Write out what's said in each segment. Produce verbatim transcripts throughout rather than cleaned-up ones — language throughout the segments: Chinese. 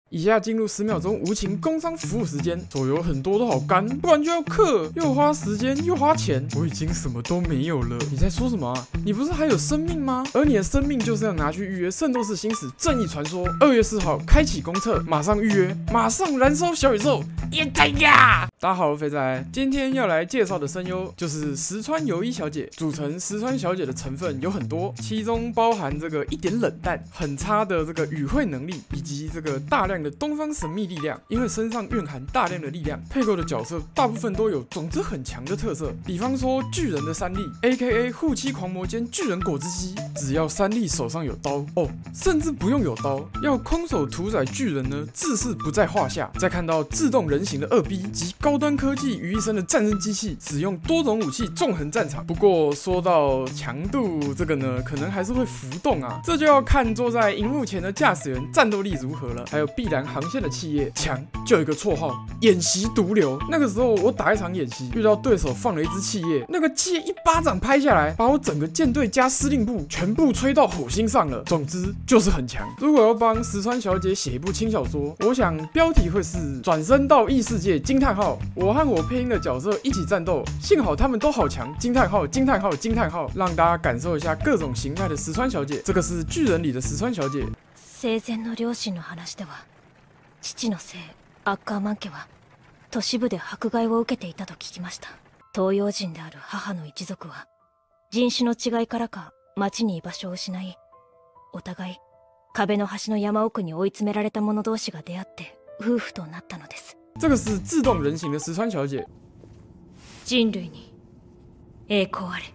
以下进入十秒钟无情工商服务时间，手游很多都好干，不然就要氪，又花时间又花钱，我已经什么都没有了。你在说什么啊？你不是还有生命吗？而你的生命就是要拿去预约《圣斗士星矢正义传说》，二月四号开启公测，马上预约，马上燃烧小宇宙！也太呀！大家好，我是肥仔，今天要来介绍的声优就是石川由依小姐。组成石川小姐的成分有很多，其中包含这个一点冷淡、很差的这个语汇能力，以及这个大量的东方神秘力量。因为身上蕴含大量的力量，配构的角色大部分都有总之很强的特色。比方说巨人的三笠 ，A K A 护妻狂魔兼巨人果汁机，只要三笠手上有刀哦，甚至不用有刀，要空手屠宰巨人呢，自是不在话下。再看到自动人形的二 B 及高端科技于一身的战争机器，使用多种武器纵横战场。不过说到强度这个呢，可能还是会浮动啊，这就要看坐在荧幕前的驾驶员战斗力如何了。还有必然航线的企业强，就有一个绰号演习毒瘤。那个时候我打一场演习，遇到对手放了一只企业，那个企业一巴掌拍下来，把我整个舰队加司令部全部吹到火星上了。总之就是很强。如果要帮石川小姐写一部轻小说，我想标题会是转身到异世界惊叹号，我和我配音的角色一起战斗，幸好他们都好强惊叹号惊叹号惊叹号，让大家感受一下各种形态的石川小姐。这个是巨人里的石川小姐。 生前の両親の話では、父の姓アッカーマン家は都市部で迫害を受けていたと聞きました。東洋人である母の一族は人種の違いからか町に居場所を失い、お互い壁の端の山奥に追い詰められた者同士が出会って夫婦となったのです。 这个是自動人形的石川小姐。 人類に栄光あれ。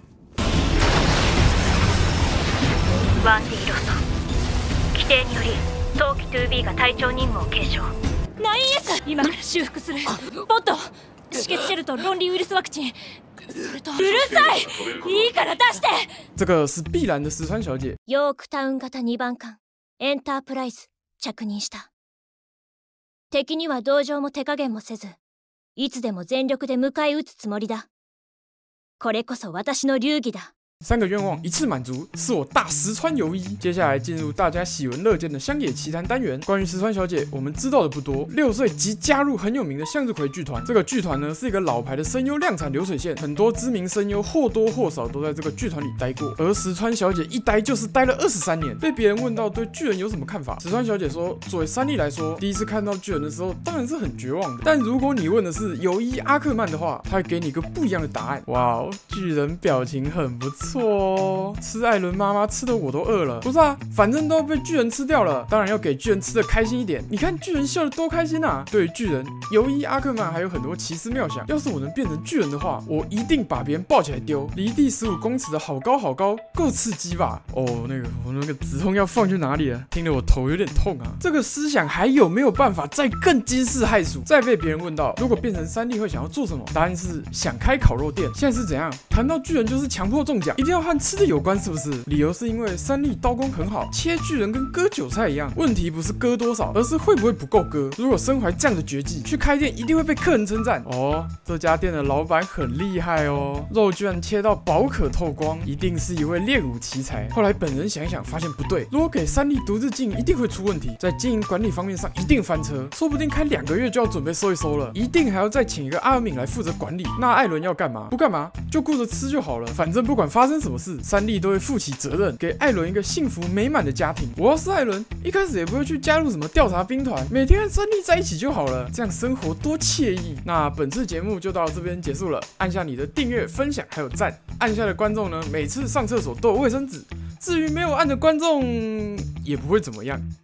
ワンディロソ規定により冬季 ツービー が隊長任務を継承。ナインエス今から修復する。ポット止血シェルと論理ウイルスワクチン、それとうるさい、いいから出して。 这个是必然的石川小姐。 ヨークタウン型にばん艦エンタープライズ着任した。敵には同情も手加減もせず、いつでも全力で迎え撃つつもりだ。これこそ私の流儀だ。 三个愿望一次满足，是我大石川由依。接下来进入大家喜闻乐见的乡野奇谈单元。关于石川小姐，我们知道的不多。六岁即加入很有名的向日葵剧团，这个剧团呢是一个老牌的声优量产流水线，很多知名声优或多或少都在这个剧团里待过。而石川小姐一待就是待了二十三年。被别人问到对巨人有什么看法，石川小姐说：“作为三笠来说，第一次看到巨人的时候，当然是很绝望的。但如果你问的是由依阿克曼的话，他会给你一个不一样的答案。哇哦，巨人表情很不错。”错哦，吃艾伦妈妈吃的我都饿了。不是啊，反正都要被巨人吃掉了，当然要给巨人吃的开心一点。你看巨人笑得多开心啊！对于巨人，由依阿克曼还有很多奇思妙想。要是我能变成巨人的话，我一定把别人抱起来丢，离地十五公尺的好高好高，够刺激吧？哦，那个我那个止痛药放去哪里了？听得我头有点痛啊！这个思想还有没有办法再更惊世骇俗？再被别人问到，如果变成三笠会想要做什么？答案是想开烤肉店。现在是怎样？谈到巨人就是强迫中奖。一定要和吃的有关，是不是？理由是因为三笠刀工很好，切巨人跟割韭菜一样。问题不是割多少，而是会不会不够割。如果身怀这样的绝技，去开店一定会被客人称赞。哦，这家店的老板很厉害哦，肉居然切到宝可透光，一定是一位练武奇才。后来本人想一想，发现不对，如果给三笠独自经营，一定会出问题，在经营管理方面上一定翻车，说不定开两个月就要准备收一收了，一定还要再请一个阿尔敏来负责管理。那艾伦要干嘛？不干嘛，就顾着吃就好了，反正不管发生什么事，三笠都会负起责任，给艾伦一个幸福美满的家庭。我要是艾伦，一开始也不会去加入什么调查兵团，每天和三笠在一起就好了，这样生活多惬意。那本次节目就到这边结束了，按下你的订阅、分享还有赞，按下的观众呢，每次上厕所都有卫生纸，至于没有按的观众也不会怎么样。